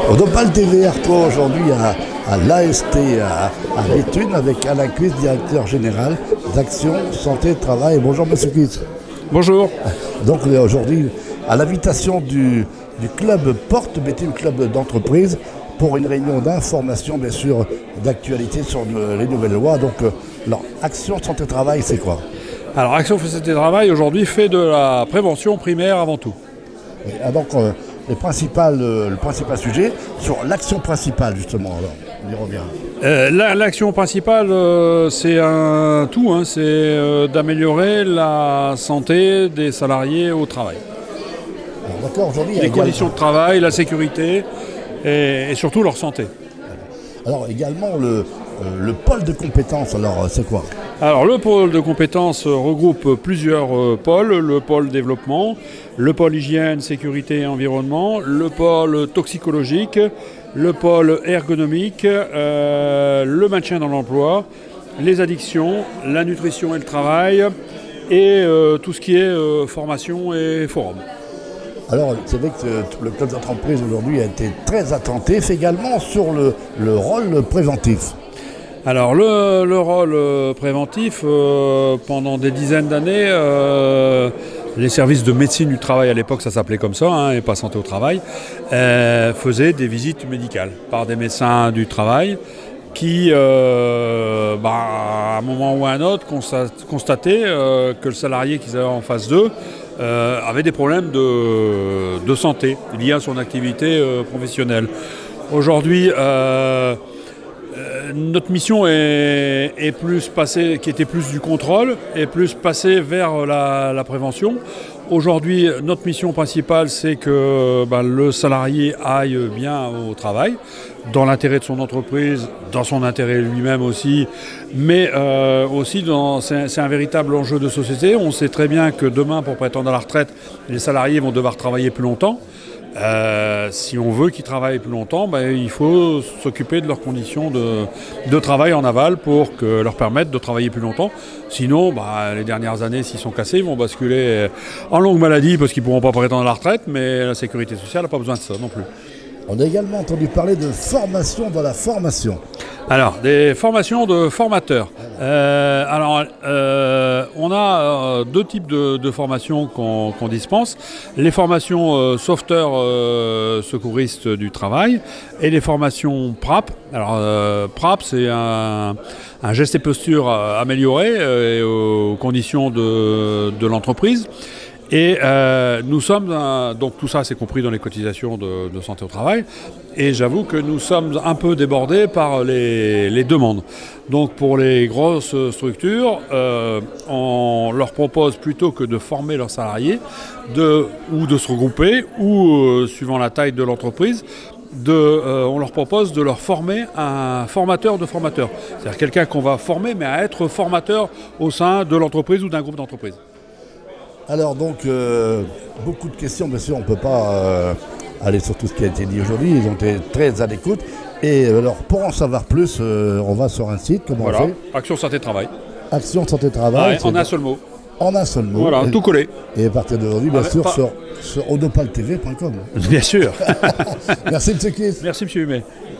Odopal TV Artois aujourd'hui à l'AST à Béthune avec Alain Cuisse, directeur général d'Action Santé Travail. Bonjour Monsieur Cuisse. Bonjour. Donc aujourd'hui à l'invitation du club Porte Béthune, club d'entreprise, pour une réunion d'information, bien sûr, d'actualité sur les nouvelles lois. Donc alors, Action Santé Travail, c'est quoi? Alors Action Santé Travail aujourd'hui fait de la prévention primaire avant tout. Et donc le principal sujet sur l'action principale, justement, alors, on y revient. L'action principale, c'est un tout, hein, c'est d'améliorer la santé des salariés au travail. D'accord, aujourd'hui, les conditions de travail, la sécurité et surtout leur santé. Alors également le pôle de compétences, alors c'est quoi? Alors le pôle de compétences regroupe plusieurs pôles, le pôle développement, le pôle hygiène, sécurité et environnement, le pôle toxicologique, le pôle ergonomique, le maintien dans l'emploi, les addictions, la nutrition et le travail et tout ce qui est formation et forum. Alors c'est vrai que le club d'entreprise aujourd'hui a été très attentif également sur le rôle préventif. Alors le rôle préventif, pendant des dizaines d'années, les services de médecine du travail, à l'époque ça s'appelait comme ça, hein, et pas santé au travail, faisaient des visites médicales par des médecins du travail qui, à un moment ou à un autre, constataient que le salarié qu'ils avaient en face d'eux avait des problèmes de santé liés à son activité professionnelle. Aujourd'hui, notre mission est plus passée, qui était plus du contrôle, et plus passée vers la prévention. Aujourd'hui, notre mission principale, c'est que le salarié aille bien au travail, dans l'intérêt de son entreprise, dans son intérêt lui-même aussi, mais aussi c'est un véritable enjeu de société. On sait très bien que demain, pour prétendre à la retraite, les salariés vont devoir travailler plus longtemps. Si on veut qu'ils travaillent plus longtemps, il faut s'occuper de leurs conditions de travail en aval pour leur permettre de travailler plus longtemps. Sinon, les dernières années, s'ils sont cassés, ils vont basculer en longue maladie parce qu'ils ne pourront pas prétendre à la retraite, mais la sécurité sociale n'a pas besoin de ça non plus. On a également entendu parler de formation dans la formation. Alors, des formations de formateurs. On a deux types de formations qu'on dispense. Les formations sauveteurs secouristes du travail et les formations PRAP. Alors, PRAP, c'est un geste et posture amélioré aux conditions de l'entreprise. Et nous sommes, donc tout ça c'est compris dans les cotisations de santé au travail, et j'avoue que nous sommes un peu débordés par les demandes. Donc pour les grosses structures, on leur propose plutôt que de former leurs salariés, ou de se regrouper, ou suivant la taille de l'entreprise, on leur propose de leur former un formateur de formateurs. C'est-à-dire quelqu'un qu'on va former, mais à être formateur au sein de l'entreprise ou d'un groupe d'entreprise. Alors donc, beaucoup de questions, bien sûr, on ne peut pas aller sur tout ce qui a été dit aujourd'hui, ils ont été très à l'écoute. Et alors, pour en savoir plus, on va sur un site, comment on fait? Action Santé Travail. Action Santé Travail. En un seul mot. En un seul mot. Voilà, tout collé. Et à partir d'aujourd'hui, bien sûr, sur odopaltv.com. Bien sûr. Merci M. Cuisse. Merci M. Humet.